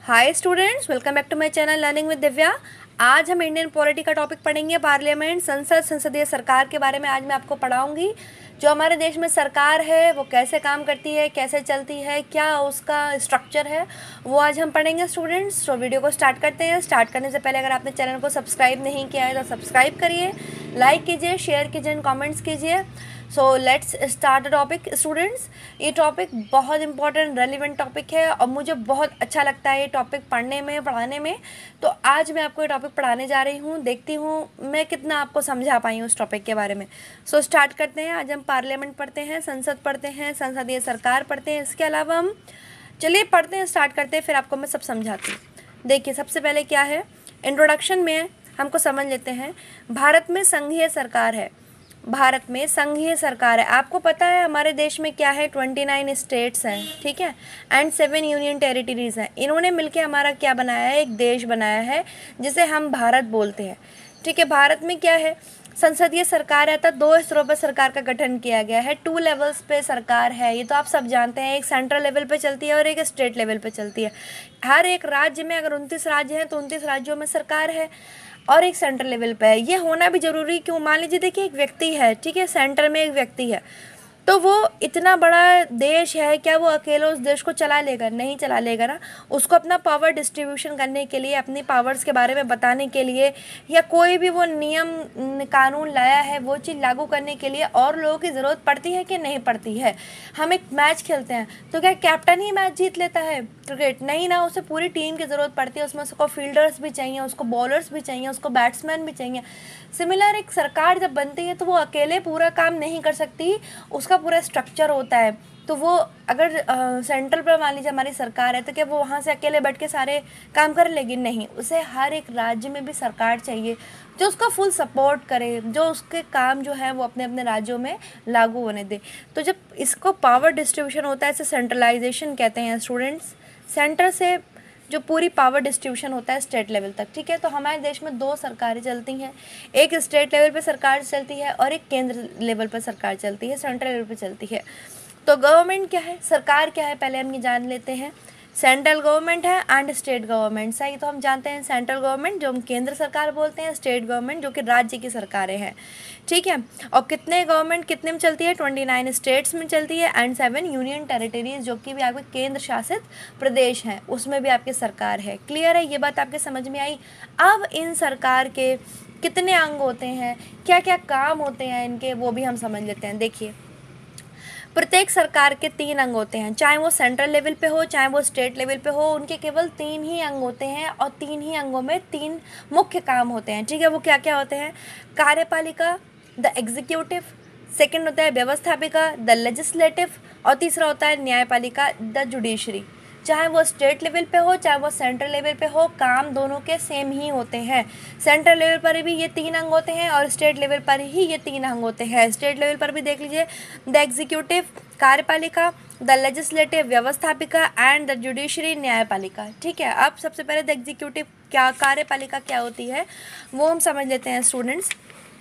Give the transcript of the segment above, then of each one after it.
Hi students, welcome back to my channel learning with Divya. आज हम Indian polity का topic पढ़ेंगे। पार्लियामेंट, संसदीय सरकार के बारे में आज मैं आपको पढ़ाऊंगी। जो हमारे देश में सरकार है वो कैसे काम करती है, कैसे चलती है, क्या उसका स्ट्रक्चर है, वो आज हम पढ़ेंगे स्टूडेंट्स। तो वीडियो को स्टार्ट करते हैं। स्टार्ट करने से पहले अगर आपने चैनल को सब्सक्राइब नहीं किया है तो सब्सक्राइब करिए, लाइक कीजिए, शेयर कीजिए, कॉमेंट्स कीजिए। So let's start the topic students. ये टॉपिक बहुत इंपॉर्टेंट रेलिवेंट टॉपिक है और मुझे बहुत अच्छा लगता है ये टॉपिक पढ़ने में, पढ़ाने में। तो आज मैं आपको ये टॉपिक पढ़ाने जा रही हूँ। देखती हूँ मैं कितना आपको समझा पाई हूँ उस टॉपिक के बारे में। सो स्टार्ट करते हैं। आज हम पार्लियामेंट पढ़ते हैं, संसद पढ़ते हैं, संसदीय सरकार पढ़ते हैं। इसके अलावा हम चलिए पढ़ते हैं, स्टार्ट करते हैं, फिर आपको मैं सब समझाती हूँ। देखिए सबसे पहले क्या है, इंट्रोडक्शन में हमको समझ लेते हैं। भारत में संघीय सरकार है। भारत में संघीय सरकार है। आपको पता है हमारे देश में क्या है, 29 स्टेट्स हैं, ठीक है, एंड 7 यूनियन टेरिटरीज हैं। इन्होंने मिलकर हमारा क्या बनाया है, एक देश बनाया है जिसे हम भारत बोलते हैं, ठीक है। भारत में क्या है, संसदीय सरकार है, तो 2 स्तरों पर सरकार का गठन किया गया है। 2 लेवल्स पे सरकार है, ये तो आप सब जानते हैं। एक सेंट्रल लेवल पे चलती है और एक स्टेट लेवल पे चलती है। हर एक राज्य में, अगर 29 राज्य हैं तो 29 राज्यों में सरकार है और एक सेंट्रल लेवल पे है। ये होना भी जरूरी क्यों, मान लीजिए देखिए एक व्यक्ति है, ठीक है, सेंटर में एक व्यक्ति है, तो वो इतना बड़ा देश है, क्या वो अकेले उस देश को चला लेगा? नहीं चला लेगा ना। उसको अपना पावर डिस्ट्रीब्यूशन करने के लिए, अपनी पावर्स के बारे में बताने के लिए, या कोई भी वो नियम कानून लाया है वो चीज़ लागू करने के लिए और लोगों की ज़रूरत पड़ती है कि नहीं पड़ती है। हम एक मैच खेलते हैं तो क्या कैप्टन ही मैच जीत लेता है क्रिकेट? नहीं ना, उसे पूरी टीम की ज़रूरत पड़ती है। उसमें उसको फील्डर्स भी चाहिए, उसको बॉलर्स भी चाहिए, उसको बैट्समैन भी चाहिए। सिमिलर एक सरकार जब बनती है तो वो अकेले पूरा काम नहीं कर सकती, उसका पूरा स्ट्रक्चर होता है। तो वो अगर सेंट्रल पर मान लीजिए हमारी सरकार है तो क्या वो वहाँ से अकेले बैठ के सारे काम कर लेगी? नहीं, उसे हर एक राज्य में भी सरकार चाहिए जो उसका फुल सपोर्ट करे, जो उसके काम जो है वो अपने अपने राज्यों में लागू होने दे। तो जब इसको पावर डिस्ट्रीब्यूशन होता है, इसे सेंट्रलाइजेशन कहते हैं स्टूडेंट्स। सेंटर से जो पूरी पावर डिस्ट्रीब्यूशन होता है स्टेट लेवल तक, ठीक है। तो हमारे देश में 2 सरकारें चलती हैं, एक स्टेट लेवल पे सरकार चलती है और एक केंद्र लेवल पर सरकार चलती है, सेंट्रल लेवल पे चलती है। तो गवर्नमेंट क्या है, सरकार क्या है, पहले हम ये जान लेते हैं। सेंट्रल गवर्नमेंट है एंड स्टेट गवर्नमेंट। सही, तो हम जानते हैं सेंट्रल गवर्नमेंट जो हम केंद्र सरकार बोलते हैं, स्टेट गवर्नमेंट जो कि राज्य की सरकारें हैं, ठीक है। और कितने गवर्नमेंट कितने में चलती है, 29 स्टेट्स में चलती है एंड 7 यूनियन टेरिटरीज जो कि भी आपके केंद्र शासित प्रदेश हैं, उसमें भी आपकी सरकार है। क्लियर है, ये बात आपके समझ में आई। अब इन सरकार के कितने अंग होते हैं, क्या क्या काम होते हैं इनके, वो भी हम समझ लेते हैं। देखिए प्रत्येक सरकार के 3 अंग होते हैं, चाहे वो सेंट्रल लेवल पे हो चाहे वो स्टेट लेवल पे हो, उनके केवल 3 ही अंग होते हैं और 3 ही अंगों में 3 मुख्य काम होते हैं, ठीक है। वो क्या क्या होते हैं, कार्यपालिका, द एग्जीक्यूटिव, सेकंड होता है व्यवस्थापिका, द लेजिस्लेटिव, और तीसरा होता है न्यायपालिका, द जुडिशरी। चाहे वो स्टेट लेवल पे हो चाहे वो सेंट्रल लेवल पे हो, काम दोनों के सेम ही होते हैं। सेंट्रल लेवल पर भी ये 3 अंग होते हैं और स्टेट लेवल पर ही ये 3 अंग होते हैं। स्टेट लेवल पर भी देख लीजिए, द एग्जीक्यूटिव कार्यपालिका, द लेजिस्लेटिव व्यवस्थापिका एंड द जुडिशरी न्यायपालिका, ठीक है। अब सबसे पहले द एग्जीक्यूटिव क्या, कार्यपालिका क्या होती है वो हम समझ लेते हैं स्टूडेंट्स।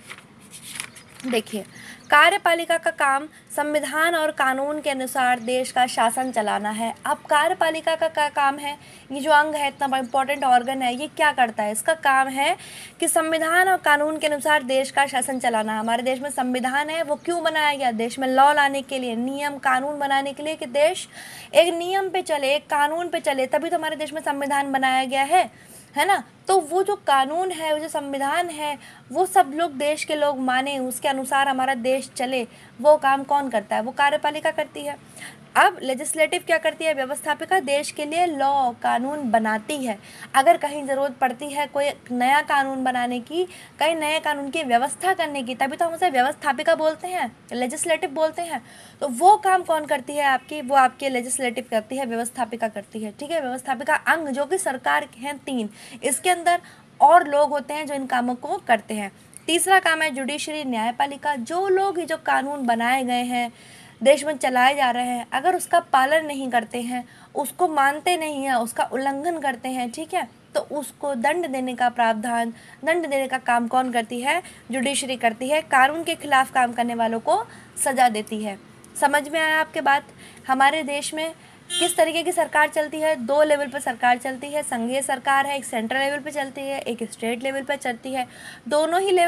देखिए कार्यपालिका का काम संविधान और कानून के अनुसार देश का शासन चलाना है। अब कार्यपालिका का क्या काम है, ये जो अंग है इतना इम्पोर्टेंट ऑर्गन है, ये क्या करता है, इसका काम है कि संविधान और कानून के अनुसार देश का शासन चलाना। हमारे देश में संविधान है, वो क्यों बनाया गया, देश में लॉ लाने के लिए, नियम कानून बनाने के लिए, कि देश एक नियम पे चले, एक कानून पे चले, तभी तो हमारे देश में संविधान बनाया गया है ना। तो वो जो कानून है, वो जो संविधान है, वो सब लोग देश के लोग माने, उसके अनुसार हमारा देश चले, वो काम कौन करता है, वो कार्यपालिका करती है। अब लेजिस्लेटिव क्या करती है, व्यवस्थापिका देश के लिए लॉ कानून बनाती है। अगर कहीं ज़रूरत पड़ती है कोई नया कानून बनाने की, कहीं नए कानून की व्यवस्था करने की, तभी तो हम उसे व्यवस्थापिका बोलते हैं, लेजिस्लेटिव बोलते हैं। तो वो काम कौन करती है आपकी, वो आपकी लेजिस्लेटिव करती है, व्यवस्थापिका करती है, ठीक है। व्यवस्थापिका अंग जो कि सरकार के हैं 3, इसके अंदर और लोग होते हैं जो इन कामों को करते हैं। तीसरा काम है जुडिशरी न्यायपालिका। जो लोग जो कानून बनाए गए हैं, देश में चलाए जा रहे हैं, अगर उसका पालन नहीं करते हैं, उसको मानते नहीं हैं, उसका उल्लंघन करते हैं, ठीक है, तो उसको दंड देने का प्रावधान, दंड देने का काम कौन करती है, जुडिशरी करती है। कानून के खिलाफ काम करने वालों को सज़ा देती है। समझ में आया आपके बात। हमारे देश में किस तरीके की सरकार चलती है? 2 लेवल पर सरकार चलती है, संघीय सरकार है, एक सेंट्रल लेवल पे चलती है, एक स्टेट लेवल पे चलती है। दोनों ही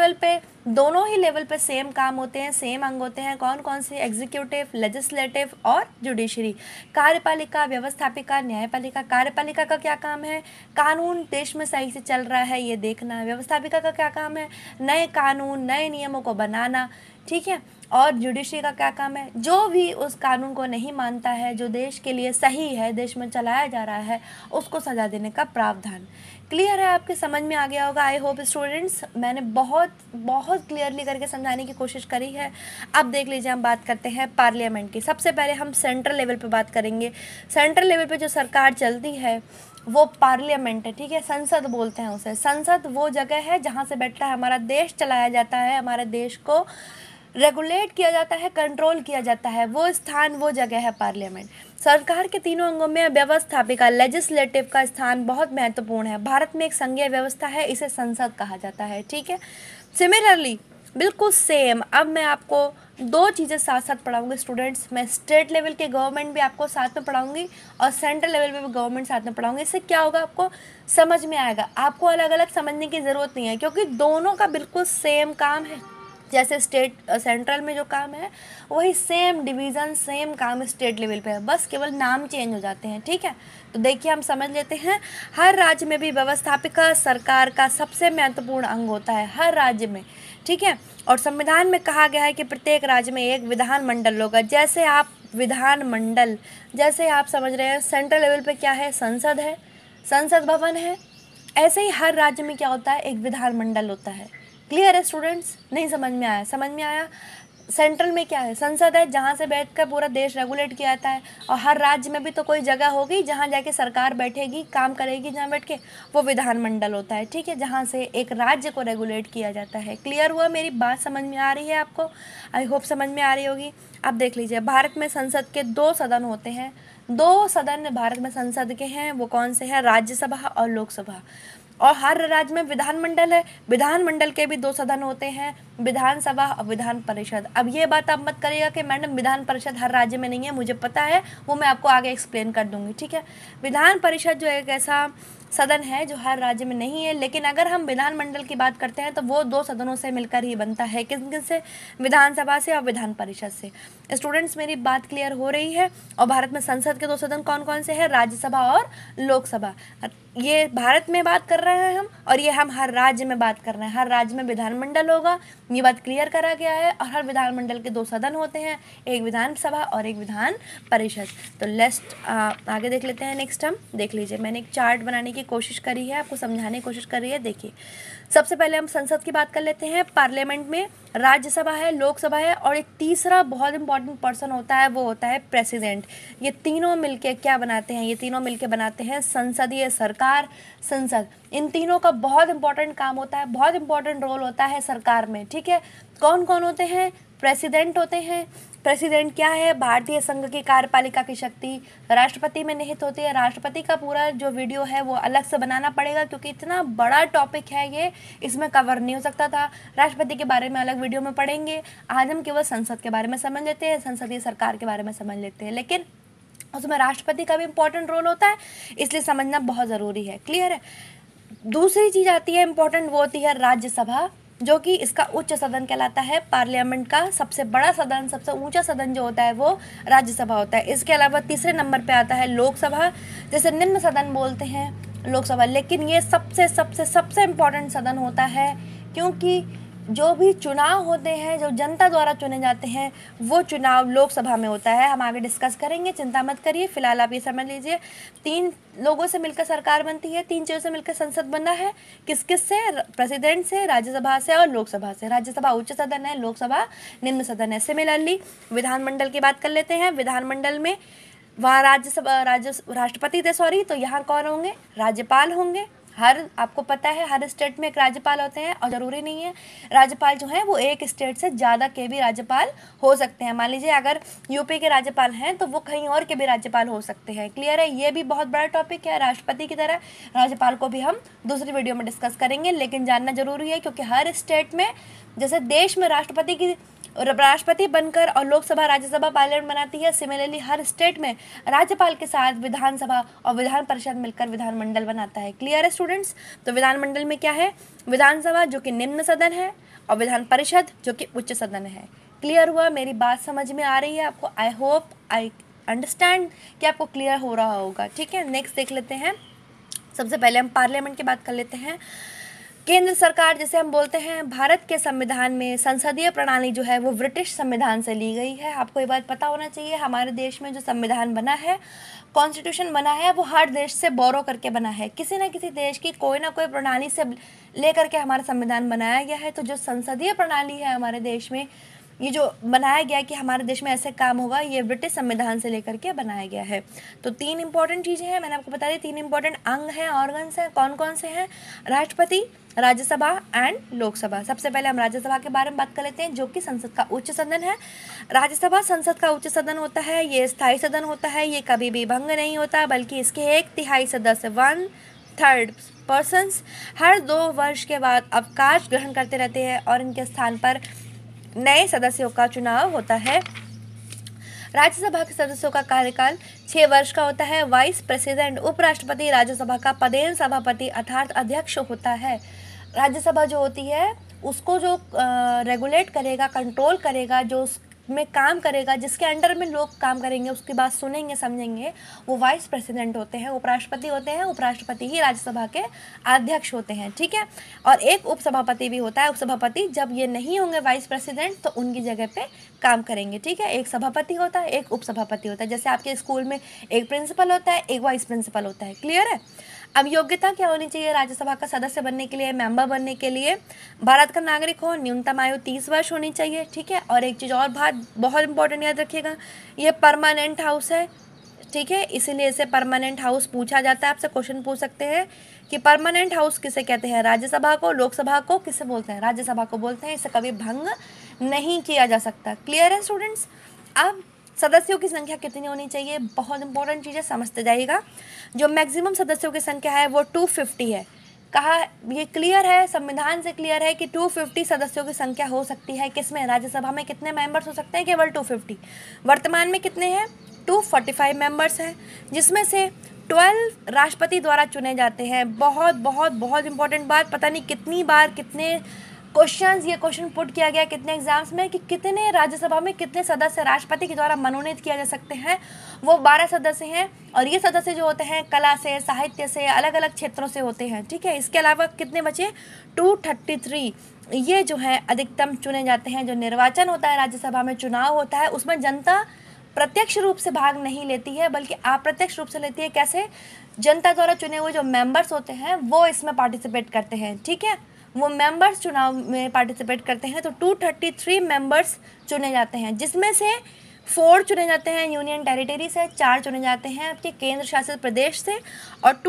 लेवल पे सेम काम होते हैं, सेम अंग होते हैं। कौन कौन से? एग्जीक्यूटिव, लेजिस्लेटिव और जुडिशरी। कार्यपालिका, व्यवस्थापिका, न्यायपालिका। कार्यपालिका का क्या काम है? कानून देश में सही से चल रहा है ये देखना। व्यवस्थापिका का क्या काम है? नए कानून, नए नियमों को बनाना, ठीक है। और जुडिशरी का क्या काम है? जो भी उस कानून को नहीं मानता है, जो देश के लिए सही है, देश में चलाया जा रहा है, उसको सजा देने का प्रावधान। क्लियर है? आपके समझ में आ गया होगा आई होप स्टूडेंट्स। मैंने बहुत क्लियरली करके समझाने की कोशिश करी है। अब देख लीजिए, हम बात करते हैं पार्लियामेंट की। सबसे पहले हम सेंट्रल लेवल पे बात करेंगे। सेंट्रल लेवल पे जो सरकार चलती है वो पार्लियामेंट है, ठीक है। संसद बोलते हैं उसे। संसद वो जगह है जहाँ से बैठता है हमारा देश, चलाया जाता है, हमारे देश को रेगुलेट किया जाता है, कंट्रोल किया जाता है। वो स्थान, वो जगह है पार्लियामेंट। सरकार के तीनों अंगों में व्यवस्थापिका, लेजिस्लेटिव का स्थान बहुत महत्वपूर्ण है। भारत में एक संघीय व्यवस्था है, इसे संसद कहा जाता है, ठीक है। सिमिलरली बिल्कुल सेम, अब मैं आपको 2 चीज़ें साथ साथ पढ़ाऊंगी स्टूडेंट्स। मैं स्टेट लेवल के गवर्नमेंट भी आपको साथ में पढ़ाऊंगी और सेंट्रल लेवल पे भी गवर्नमेंट साथ में पढ़ाऊंगी। इससे क्या होगा? आपको समझ में आएगा। आपको अलग अलग समझने की ज़रूरत नहीं है, क्योंकि दोनों का बिल्कुल सेम काम है। जैसे सेंट्रल में जो काम है वही सेम डिवीज़न, सेम काम स्टेट लेवल पे है, बस केवल नाम चेंज हो जाते हैं, ठीक है। तो देखिए, हम समझ लेते हैं। हर राज्य में भी व्यवस्थापिका सरकार का सबसे महत्वपूर्ण अंग होता है, हर राज्य में, ठीक है। और संविधान में कहा गया है कि प्रत्येक राज्य में एक विधान मंडल होगा। जैसे आप विधान मंडल, जैसे आप समझ रहे हैं सेंट्रल लेवल पे क्या है? संसद है, संसद भवन है। ऐसे ही हर राज्य में क्या होता है? एक विधान मंडल होता है। क्लियर है स्टूडेंट्स? नहीं समझ में आया? समझ में आया? सेंट्रल में क्या है? संसद है, जहाँ से बैठकर पूरा देश रेगुलेट किया जाता है। और हर राज्य में भी तो कोई जगह होगी जहाँ जाके सरकार बैठेगी, काम करेगी, जहाँ बैठ के, वो विधानमंडल होता है, ठीक है, जहाँ से एक राज्य को रेगुलेट किया जाता है। क्लियर हुआ? मेरी बात समझ में आ रही है आपको? आई होप समझ में आ रही होगी। अब देख लीजिए, भारत में संसद के 2 सदन होते हैं। 2 सदन भारत में संसद के हैं। वो कौन से हैं? राज्यसभा और लोकसभा। और हर राज्य में विधानमंडल है। विधानमंडल के भी 2 सदन होते हैं, विधानसभा और विधान परिषद। अब ये बात आप मत करिएगा कि मैडम विधान परिषद हर राज्य में नहीं है, मुझे पता है, वो मैं आपको आगे एक्सप्लेन कर दूंगी, ठीक है। विधान परिषद जो एक ऐसा सदन है जो हर राज्य में नहीं है, लेकिन अगर हम विधानमंडल की बात करते हैं तो वो 2 सदनों से मिलकर ही बनता है। किन किन से? विधानसभा से और विधान परिषद से। स्टूडेंट्स, मेरी बात क्लियर हो रही है? और भारत में संसद के 2 सदन कौन कौन से हैं? राज्यसभा और लोकसभा। ये भारत में बात कर रहे हैं हम, और ये हम हर राज्य में बात कर रहे हैं। हर राज्य में विधानमंडल होगा, ये बात क्लियर करा गया है। और हर विधानमंडल के 2 सदन होते हैं, एक विधानसभा और एक विधान परिषद। तो आगे देख लेते हैं। नेक्स्ट हम देख लीजिए, मैंने एक चार्ट बनाने की कोशिश करी है, आपको समझाने की कोशिश करी है। देखिए, सबसे पहले हम संसद की बात कर लेते हैं। पार्लियामेंट में राज्यसभा है, लोकसभा है, और एक तीसरा बहुत इंपॉर्टेंट पर्सन होता है, वो होता है प्रेसिडेंट। ये तीनों मिलके क्या बनाते हैं? ये तीनों मिलके बनाते हैं संसदीय सरकार, संसद। इन तीनों का बहुत इंपॉर्टेंट काम होता है, बहुत इंपॉर्टेंट रोल होता है सरकार में, ठीक है। कौन कौन होते हैं? प्रेसिडेंट होते हैं। प्रेसिडेंट क्या है? भारतीय संघ की कार्यपालिका की शक्ति राष्ट्रपति में निहित होती है। राष्ट्रपति का पूरा जो वीडियो है वो अलग से बनाना पड़ेगा, क्योंकि इतना बड़ा टॉपिक है ये, इसमें कवर नहीं हो सकता था। राष्ट्रपति के बारे में अलग वीडियो में पढ़ेंगे। आज हम केवल संसद के बारे में समझ लेते हैं, संसदीय सरकार के बारे में समझ लेते हैं, लेकिन उसमें राष्ट्रपति का भी इंपॉर्टेंट रोल होता है, इसलिए समझना बहुत ज़रूरी है। क्लियर है? दूसरी चीज़ आती है इंपॉर्टेंट, वो होती है राज्यसभा, जो कि इसका उच्च सदन कहलाता है। पार्लियामेंट का सबसे बड़ा सदन, सबसे ऊंचा सदन जो होता है वो राज्यसभा होता है। इसके अलावा तीसरे नंबर पे आता है लोकसभा, जैसे निम्न सदन बोलते हैं लोकसभा, लेकिन ये सबसे सबसे सबसे इम्पॉर्टेंट सदन होता है, क्योंकि जो भी चुनाव होते हैं, जो जनता द्वारा चुने जाते हैं, वो चुनाव लोकसभा में होता है। हम आगे डिस्कस करेंगे, चिंता मत करिए। फिलहाल आप ये समझ लीजिए, 3 लोगों से मिलकर सरकार बनती है, 3 चीज़ों से मिलकर संसद बना है। किस किस से? प्रेसिडेंट से, राज्यसभा से और लोकसभा से। राज्यसभा उच्च सदन है, लोकसभा निम्न सदन है। सिमिलरली विधानमंडल की बात कर लेते हैं। विधानमंडल में वहाँ राष्ट्रपति थे, तो यहाँ कौन होंगे? राज्यपाल होंगे। आपको पता है हर स्टेट में एक राज्यपाल होते हैं, और ज़रूरी नहीं है राज्यपाल जो है वो एक स्टेट से ज़्यादा के भी राज्यपाल हो सकते हैं। मान लीजिए अगर यूपी के राज्यपाल हैं तो वो कहीं और के भी राज्यपाल हो सकते हैं। क्लियर है? ये भी बहुत बड़ा टॉपिक है। राष्ट्रपति की तरह राज्यपाल को भी हम दूसरी वीडियो में डिस्कस करेंगे, लेकिन जानना जरूरी है, क्योंकि हर स्टेट में, जैसे देश में राष्ट्रपति की राष्ट्रपति बनकर और लोकसभा राज्यसभा पार्लियामेंट बनाती है। सिमिलरली हर स्टेट में राज्यपाल के साथ विधानसभा और विधान परिषद मिलकर विधानमंडल बनाता है। क्लियर है स्टूडेंट्स? तो विधानमंडल में क्या है? विधानसभा जो कि निम्न सदन है और विधान परिषद जो कि उच्च सदन है। क्लियर हुआ? मेरी बात समझ में आ रही है आपको? आई होप आई अंडरस्टैंड कि आपको क्लियर हो रहा होगा। ठीक है, नेक्स्ट देख लेते हैं। सबसे पहले हम पार्लियामेंट की बात कर लेते हैं। केंद्र सरकार जिसे हम बोलते हैं, भारत के संविधान में संसदीय प्रणाली जो है वो ब्रिटिश संविधान से ली गई है। आपको ये बात पता होना चाहिए, हमारे देश में जो संविधान बना है, कॉन्स्टिट्यूशन बना है, वो हर देश से बोरो करके बना है। किसी न किसी देश की कोई ना कोई प्रणाली से लेकर के हमारा संविधान बनाया गया है। तो जो संसदीय प्रणाली है हमारे देश में, ये जो बनाया गया कि हमारे देश में ऐसे काम होगा, ये ब्रिटिश संविधान से लेकर के बनाया गया है। तो 3 इंपॉर्टेंट चीज़ें हैं, मैंने आपको बता दी। 3 इंपॉर्टेंट अंग हैं, ऑर्गन्स हैं। कौन कौन से हैं? राष्ट्रपति, राज्यसभा एंड लोकसभा। सबसे पहले हम राज्यसभा के बारे में बात कर लेते हैं, जो कि संसद का उच्च सदन है। राज्यसभा संसद का उच्च सदन होता है, ये स्थायी सदन होता है, ये कभी भी भंग नहीं होता, बल्कि इसके 1/3 सदस्य 1/3 पर्सन्स हर 2 वर्ष के बाद अवकाश ग्रहण करते रहते हैं और इनके स्थान पर नए सदस्यों का चुनाव होता है। राज्यसभा के सदस्यों का कार्यकाल 6 वर्ष का होता है। वाइस प्रेसिडेंट उपराष्ट्रपति राज्यसभा का पदेन सभापति अर्थात अध्यक्ष होता है। राज्यसभा जो होती है उसको जो रेगुलेट करेगा, कंट्रोल करेगा, जो में काम करेगा, जिसके अंडर में लोग काम करेंगे, उसकी बात सुनेंगे, समझेंगे, वो वाइस प्रेसिडेंट होते हैं, उपराष्ट्रपति होते हैं। उपराष्ट्रपति ही राज्यसभा के अध्यक्ष होते हैं। ठीक है, और एक उपसभापति भी होता है। उपसभापति जब ये नहीं होंगे वाइस प्रेसिडेंट तो उनकी जगह पे काम करेंगे। ठीक है, एक सभापति होता है, एक उपसभापति होता है। जैसे आपके स्कूल में एक प्रिंसिपल होता है, एक वाइस प्रिंसिपल होता है। क्लियर है? अब योग्यता क्या होनी चाहिए राज्यसभा का सदस्य बनने के लिए, मेंबर बनने के लिए? भारत का नागरिक हो, न्यूनतम आयु 30 वर्ष होनी चाहिए। ठीक है, और एक चीज़ और बात बहुत इंपॉर्टेंट याद रखिएगा, ये परमानेंट हाउस है। ठीक है, इसीलिए इसे परमानेंट हाउस पूछा जाता है। आपसे क्वेश्चन पूछ सकते हैं कि परमानेंट हाउस किसे कहते हैं? राज्यसभा को। लोकसभा को किसे बोलते हैं? राज्यसभा को बोलते हैं। इसे कभी भंग नहीं किया जा सकता। क्लियर है स्टूडेंट्स? अब सदस्यों की संख्या कितनी होनी चाहिए? बहुत इंपॉर्टेंट चीज़ है, समझते जाइएगा। जो मैक्सिमम सदस्यों की संख्या है वो 250 है। कहा, ये क्लियर है, संविधान से क्लियर है कि 250 सदस्यों की संख्या हो सकती है। किसमें? राज्यसभा में कितने मेंबर्स हो सकते हैं? केवल 250। वर्तमान में कितने हैं? 245 मेंबर्स हैं, जिसमें से 12 राष्ट्रपति द्वारा चुने जाते हैं। बहुत बहुत बहुत इंपॉर्टेंट बात, पता नहीं कितनी बार कितने ये क्वेश्चन पुट किया गया कितने एग्जाम्स में कि कितने राज्यसभा में कितने सदस्य राष्ट्रपति के द्वारा मनोनीत किया जा सकते हैं। वो 12 सदस्य हैं, और ये सदस्य जो होते हैं कला से, साहित्य से, अलग अलग क्षेत्रों से होते हैं। ठीक है, इसके अलावा कितने बचे? 233 ये जो है अधिकतम चुने जाते हैं। जो निर्वाचन होता है, राज्यसभा में चुनाव होता है, उसमें जनता प्रत्यक्ष रूप से भाग नहीं लेती है, बल्कि अप्रत्यक्ष रूप से लेती है। कैसे? जनता द्वारा चुने हुए जो मेंबर्स होते हैं वो इसमें पार्टिसिपेट करते हैं। ठीक है, वो मेंबर्स चुनाव में पार्टिसिपेट करते हैं। तो 233 मेंबर्स चुने जाते हैं, जिसमें से 4 चुने जाते हैं यूनियन टेरिटरी से, 4 चुने जाते हैं आपके केंद्र शासित प्रदेश से, और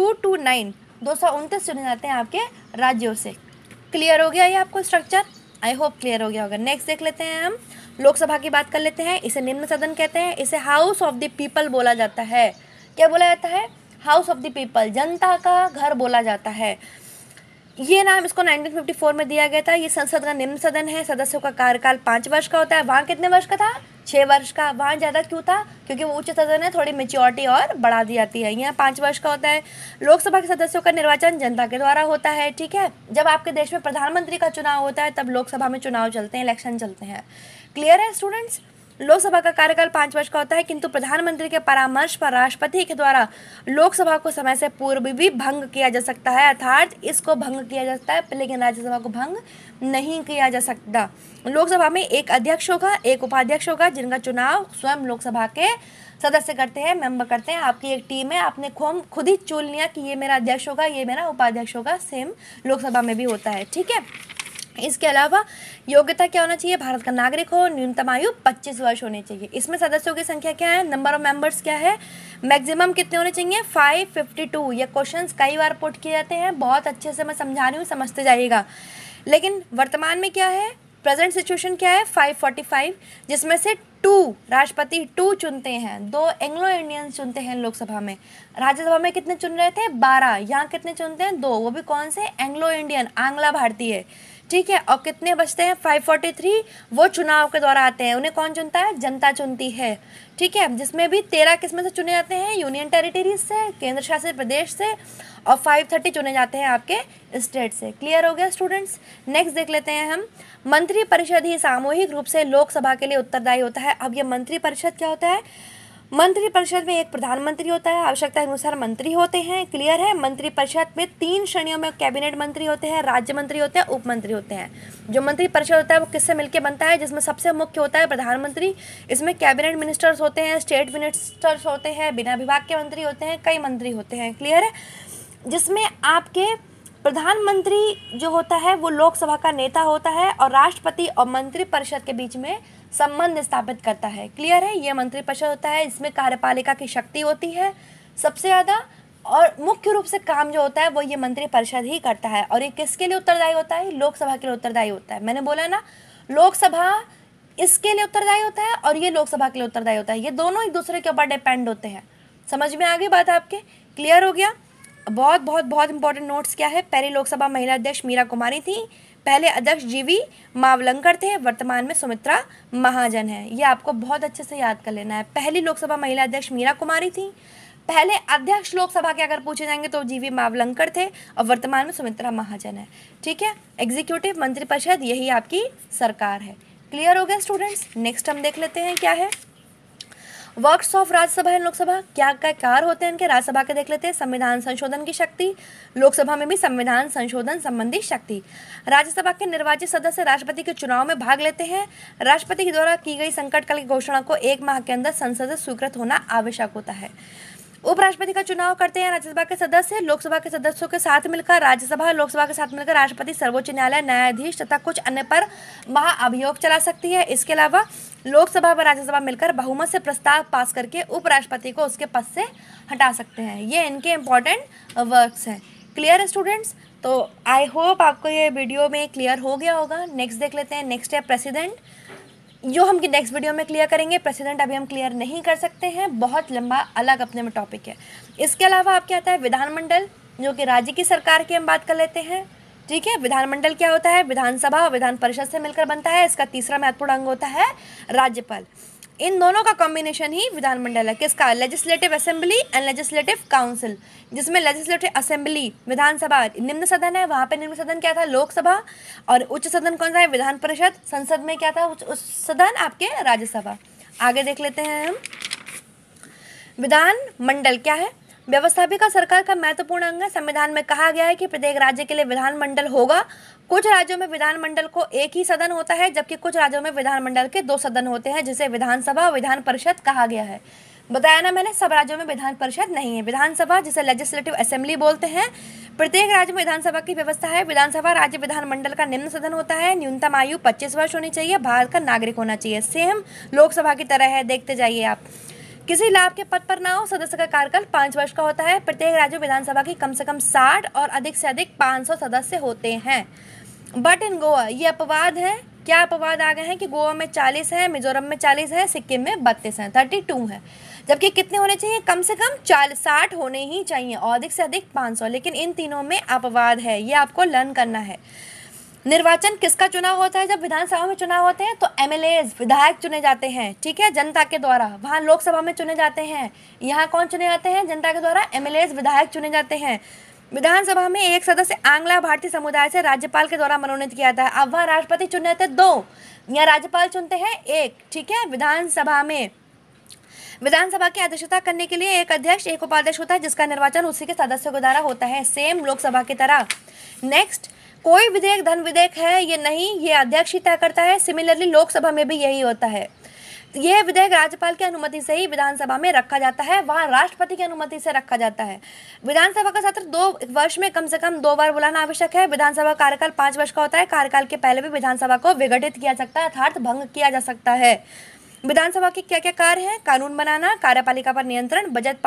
229 चुने जाते हैं आपके राज्यों से। क्लियर हो गया ये आपको स्ट्रक्चर? आई होप क्लियर हो गया होगा। नेक्स्ट देख लेते हैं हम लोकसभा की बात कर लेते हैं। इसे निम्न सदन कहते हैं। इसे हाउस ऑफ द पीपल बोला जाता है। क्या बोला जाता है? हाउस ऑफ द पीपल, जनता का घर बोला जाता है। ये नाम इसको 1954 में दिया गया था। ये संसद का निम्न सदन है। सदस्यों का कार्यकाल 5 वर्ष का होता है। वहाँ कितने वर्ष का था? 6 वर्ष का। वहाँ ज़्यादा क्यों था? क्योंकि वो उच्च सदन है, थोड़ी मेच्योरिटी और बढ़ा दी जाती है। यहाँ 5 वर्ष का होता है। लोकसभा के सदस्यों का निर्वाचन जनता के द्वारा होता है। ठीक है, जब आपके देश में प्रधानमंत्री का चुनाव होता है तब लोकसभा में चुनाव चलते हैं, इलेक्शन चलते हैं। क्लियर है स्टूडेंट्स? लोकसभा का कार्यकाल 5 वर्ष का होता है, किंतु प्रधानमंत्री के परामर्श पर राष्ट्रपति के द्वारा लोकसभा को समय से पूर्व भी भंग किया जा सकता है, अर्थात इसको भंग किया जा सकता है, लेकिन राज्यसभा को भंग नहीं किया जा सकता। लोकसभा में एक अध्यक्ष होगा, एक उपाध्यक्ष होगा, जिनका चुनाव स्वयं लोकसभा के सदस्य करते हैं, मेंबर करते हैं। आपकी एक टीम है, आपने खुद ही चुन लिया कि ये मेरा अध्यक्ष होगा, ये मेरा उपाध्यक्ष होगा। सेम लोकसभा में भी होता है। ठीक है, इसके अलावा योग्यता क्या होना चाहिए? भारत का नागरिक हो, न्यूनतम आयु 25 वर्ष होनी चाहिए। इसमें सदस्यों की संख्या क्या है? नंबर ऑफ मेंबर्स क्या है? मैक्सिमम कितने होने चाहिए? 552। ये क्वेश्चंस कई बार पुट किए जाते हैं, बहुत अच्छे से मैं समझा रही हूँ, समझते जाइएगा। लेकिन वर्तमान में क्या है? प्रेजेंट सिचुएशन क्या है? 545, जिसमें से 2 राष्ट्रपति 2 चुनते हैं, 2 एंग्लो इंडियंस चुनते हैं लोकसभा में। राज्यसभा में कितने चुन रहे थे? 12। यहाँ कितने चुनते हैं? 2, वो भी कौन से? एंग्लो इंडियन, आंग्ला भारतीय। ठीक है। और कितने बचते हैं 543, वो चुनाव के द्वारा आते हैं, उन्हें कौन चुनता है, जनता चुनती है। ठीक है, जिसमें भी 13 किस्में से चुने जाते हैं यूनियन टेरिटरीज से, केंद्र शासित प्रदेश से, और 530 चुने जाते हैं आपके स्टेट से। क्लियर हो गया स्टूडेंट्स। नेक्स्ट देख लेते हैं हम, मंत्री परिषद ही सामूहिक रूप से लोकसभा के लिए उत्तरदायी होता है। अब ये मंत्री परिषद क्या होता है, मंत्री परिषद में एक प्रधानमंत्री होता है, आवश्यकता अनुसार मंत्री होते हैं। क्लियर है। मंत्री परिषद में 3 श्रेणियों में कैबिनेट मंत्री होते हैं, राज्य मंत्री होते हैं, उप मंत्री होते हैं। जो मंत्री परिषद होता है वो किससे मिलकर बनता है, जिसमें सबसे मुख्य होता है प्रधानमंत्री। इसमें कैबिनेट मिनिस्टर्स होते हैं, स्टेट मिनिस्टर्स होते हैं, बिना विभाग के मंत्री होते हैं, कई मंत्री होते हैं। क्लियर है। जिसमें आपके प्रधानमंत्री जो होता है वो लोकसभा का नेता होता है और राष्ट्रपति और मंत्री परिषद के बीच में संबंध स्थापित करता है। क्लियर है। ये मंत्री परिषद होता है, इसमें कार्यपालिका की शक्ति होती है सबसे ज़्यादा, और मुख्य रूप से काम जो होता है वो ये मंत्री परिषद ही करता है। और ये किसके लिए उत्तरदायी होता है, लोकसभा के लिए उत्तरदायी होता है। मैंने बोला ना, लोकसभा इसके लिए उत्तरदायी होता है और ये लोकसभा के लिए उत्तरदायी होता है। ये दोनों एक दूसरे के ऊपर डिपेंड होते हैं। समझ में आ गई बात आपके। क्लियर हो गया। बहुत बहुत बहुत इंपॉर्टेंट नोट्स क्या है, पहली लोकसभा महिला अध्यक्ष मीरा कुमारी थी, पहले अध्यक्ष जीवी मावलंकर थे, वर्तमान में सुमित्रा महाजन है। ये आपको बहुत अच्छे से याद कर लेना है। पहली लोकसभा महिला अध्यक्ष मीरा कुमारी थी, पहले अध्यक्ष लोकसभा के अगर पूछे जाएंगे तो जीवी मावलंकर थे, और वर्तमान में सुमित्रा महाजन है। ठीक है। एग्जीक्यूटिव मंत्रिपरिषद यही आपकी सरकार है। क्लियर हो गया स्टूडेंट्स। नेक्स्ट हम देख लेते हैं क्या है, works of Rajya Sabha and Lok Sabha, क्या क्या कार्य होते हैं इनके। राज्यसभा के देख लेते हैं, संविधान संशोधन की शक्ति, लोकसभा में भी संविधान संशोधन संबंधी शक्ति। राज्यसभा के निर्वाचित सदस्य राष्ट्रपति के चुनाव में भाग लेते हैं। राष्ट्रपति के द्वारा की गई संकटकाल की घोषणा को 1 माह के अंदर संसद से स्वीकृत होना आवश्यक होता है। उपराष्ट्रपति का चुनाव करते हैं राज्यसभा के सदस्य, लोकसभा के सदस्यों के साथ मिलकर राज्यसभा, लोकसभा के साथ मिलकर राष्ट्रपति, सर्वोच्च न्यायालय, न्यायाधीश तथा कुछ अन्य पर महाअभियोग चला सकती है। इसके अलावा लोकसभा व राज्यसभा मिलकर बहुमत से प्रस्ताव पास करके उपराष्ट्रपति को उसके पद से हटा सकते हैं। ये इनके इंपॉर्टेंट वर्क्स हैं। क्लियर है स्टूडेंट्स। तो आई होप आपको ये वीडियो में क्लियर हो गया होगा। नेक्स्ट देख लेते हैं। नेक्स्ट है प्रेसिडेंट, जो हम नेक्स्ट वीडियो में क्लियर करेंगे। प्रेसिडेंट अभी हम क्लियर नहीं कर सकते हैं, बहुत लंबा अलग अपने में टॉपिक है। इसके अलावा आपके आता है विधानमंडल, जो कि राज्य की सरकार की हम बात कर लेते हैं। ठीक है। विधानमंडल क्या होता है, विधानसभा और विधान परिषद से मिलकर बनता है। इसका तीसरा महत्वपूर्ण अंग होता है राज्यपाल। इन दोनों का कॉम्बिनेशन ही विधानमंडल है। किसका, legislative assembly and legislative council, जिसमें लेजिस्लेटिव असेंबली विधानसभा निम्न सदन है, वहाँ पे निम्न सदन क्या था, लोकसभा, और उच्च सदन कौन सा है, विधान परिषद। संसद में क्या था, उच्च सदन आपके राज्यसभा। आगे देख लेते हैं हम, विधानमंडल क्या है, व्यवस्थापिका सरकार का महत्वपूर्ण अंग है। संविधान में कहा गया है कि प्रत्येक राज्य के लिए विधानमंडल होगा। कुछ राज्यों में विधानमंडल को एक ही सदन होता है, जबकि कुछ राज्यों में विधानमंडल के 2 सदन होते हैं, जिसे विधानसभा और विधान परिषद कहा गया है। बताया ना मैंने, सब राज्यों में विधान परिषद नहीं है। विधानसभा जिसे लेजिस्लेटिव असेंबली बोलते हैं, प्रत्येक राज्य में विधानसभा की व्यवस्था है। विधानसभा राज्य विधानमंडल का निम्न सदन होता है। न्यूनतम आयु 25 वर्ष होनी चाहिए, भारत का नागरिक होना चाहिए। सेम लोकसभा की तरह है, देखते जाइए आप। किसी लाभ के पद पर ना हो, सदस्य का कार्यकाल 5 वर्ष का होता है। प्रत्येक राज्य विधानसभा की कम से कम 60 और अधिक से अधिक 500 सदस्य होते हैं। बट इन गोवा, ये अपवाद है। क्या अपवाद आ गए हैं कि गोवा में 40 है, मिजोरम में 40 है, सिक्किम में 32 है, 32 है। जबकि कितने होने चाहिए, कम से कम 60 होने ही चाहिए, और अधिक से अधिक 500। लेकिन इन तीनों में अपवाद है, ये आपको लर्न करना है। निर्वाचन किसका चुनाव होता है, जब विधानसभा में चुनाव होते हैं तो एमएलएज विधायक चुने जाते हैं। ठीक है, जनता के द्वारा। वहाँ लोकसभा में चुने जाते हैं, यहाँ कौन चुने जाते हैं, जनता के द्वारा एमएलएज विधायक चुने जाते हैं। विधानसभा में एक सदस्य आंग्ला भारतीय समुदाय से राज्यपाल के द्वारा मनोनीत किया जाता है। अब वहाँ राष्ट्रपति चुने जाते हैं 2, यहाँ राज्यपाल चुनते हैं 1। ठीक है। विधानसभा में विधानसभा की अध्यक्षता करने के लिए एक अध्यक्ष एक उपाध्यक्ष होता है, जिसका निर्वाचन उसी के सदस्यों के द्वारा होता है, सेम लोकसभा की तरह। नेक्स्ट, कोई विधेयक धन विधेयक है ये नहीं, ये अध्यक्ष ही तय करता है। सिमिलरली लोकसभा में भी यही होता है। यह विधेयक राज्यपाल की अनुमति से ही विधानसभा में रखा जाता है, वहाँ राष्ट्रपति की अनुमति से रखा जाता है। विधानसभा का सत्र 2 वर्ष में कम से कम 2 बार बुलाना आवश्यक है। विधानसभा कार्यकाल 5 वर्ष का होता है। कार्यकाल के पहले भी विधानसभा को विघटित किया सकता है, अर्थात भंग किया जा सकता है। विधानसभा के क्या क्या कार्य हैं, कानून बनाना, कार्यपालिका पर नियंत्रण,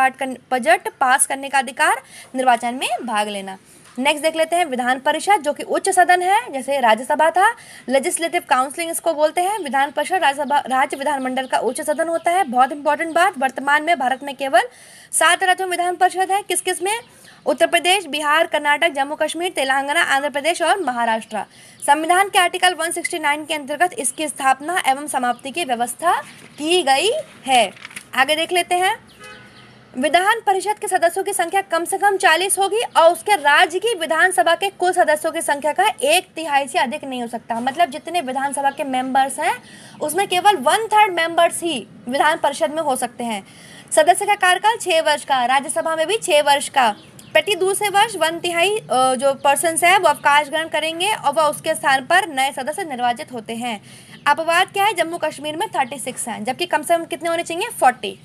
बजट पास करने का अधिकार, निर्वाचन में भाग लेना। नेक्स्ट देख लेते हैं विधान परिषद, जो कि उच्च सदन है, जैसे राज्यसभा था। लेजिस्लेटिव काउंसिलिंग इसको बोलते हैं। विधान परिषद राज्य विधानमंडल का उच्च सदन होता है। बहुत इंपॉर्टेंट बात, वर्तमान में भारत में केवल 7 राज्यों में विधान परिषद है। किस किस में, उत्तर प्रदेश, बिहार, कर्नाटक, जम्मू कश्मीर, तेलंगाना, आंध्र प्रदेश और महाराष्ट्र। संविधान के आर्टिकल 169 के अंतर्गत इसकी स्थापना एवं समाप्ति की व्यवस्था की गई है। आगे देख लेते हैं। विधान परिषद के सदस्यों की संख्या कम से कम 40 होगी और उसके राज्य की विधानसभा के कुल सदस्यों की संख्या का 1/3 से अधिक नहीं हो सकता। मतलब जितने विधानसभा के मेंबर्स हैं उसमें केवल 1/3 मेंबर्स ही विधान परिषद में हो सकते हैं। सदस्य का कार्यकाल 6 वर्ष का, राज्यसभा में भी 6 वर्ष का। प्रति दूसरे वर्ष 1/3 जो पर्सन है वो अवकाश ग्रहण करेंगे और वह उसके स्थान पर नए सदस्य निर्वाचित होते हैं। अपवाद क्या है? जम्मू कश्मीर में 36 हैं, जबकि कम से कम कितने होने चाहिए? 40।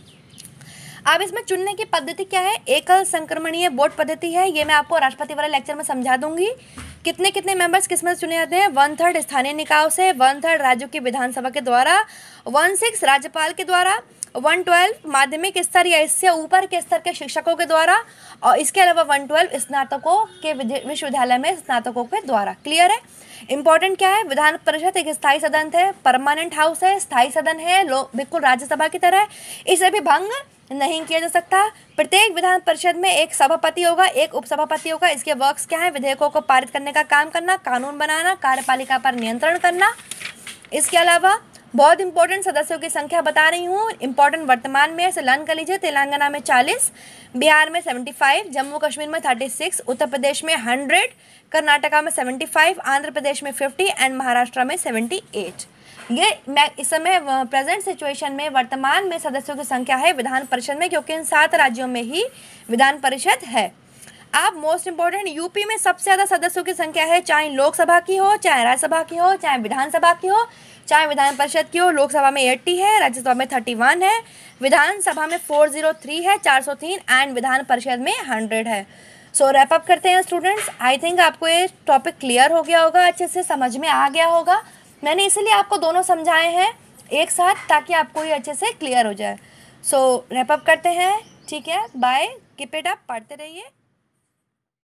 अब इसमें चुनने की पद्धति क्या है? एकल संक्रमणीय वोट पद्धति है। ये मैं आपको राष्ट्रपति वाले लेक्चर में समझा दूंगी। कितने कितने मेंबर्स किसमें चुने जाते हैं? 1/3 स्थानीय निकायों से, 1/3 राज्यों की विधानसभा के द्वारा, 1/6 राज्यपाल के द्वारा, 1/12 माध्यमिक स्तर या इससे ऊपर के स्तर के शिक्षकों के द्वारा और इसके अलावा 1/12 स्नातकों के विश्वविद्यालय में स्नातकों के द्वारा। क्लियर है? इंपॉर्टेंट क्या है? विधान परिषद एक स्थायी सदन है, परमानेंट हाउस है, स्थायी सदन है, बिल्कुल राज्यसभा की तरह। इसे भी भंग नहीं किया जा सकता। प्रत्येक विधान परिषद में एक सभापति होगा, एक उपसभापति होगा। इसके वर्क्स क्या है? विधेयकों को पारित करने का काम करना, कानून बनाना, कार्यपालिका पर नियंत्रण करना। इसके अलावा बहुत इंपॉर्टेंट सदस्यों की संख्या बता रही हूँ, इंपॉर्टेंट वर्तमान में ऐसे लर्न कर लीजिए। तेलंगाना में 40, बिहार में 75, जम्मू कश्मीर में 36, उत्तर प्रदेश में 100, कर्नाटका में 75, आंध्र प्रदेश में 50 एंड महाराष्ट्र में 78। ये मैं इस समय प्रेजेंट सिचुएशन में वर्तमान में सदस्यों की संख्या है विधान परिषद में, क्योंकि इन 7 राज्यों में ही विधान परिषद है। अब मोस्ट इंपॉर्टेंट, यूपी में सबसे ज़्यादा सदस्यों की संख्या है, चाहे लोकसभा की हो, चाहे राज्यसभा की हो, चाहे विधानसभा की हो, चाहे विधान परिषद की हो। लोकसभा में 80 है, राज्यसभा में 31 है, विधानसभा में 403 है, 403 एंड विधान परिषद में 100 है। सो रैप अप करते हैं स्टूडेंट्स। आई थिंक आपको ये टॉपिक क्लियर हो गया होगा, अच्छे से समझ में आ गया होगा। मैंने इसलिए आपको दोनों समझाए हैं एक साथ ताकि आपको ये अच्छे से क्लियर हो जाए। सो रैप अप करते हैं। ठीक है, बाय, कीप इट अप, पढ़ते रहिए।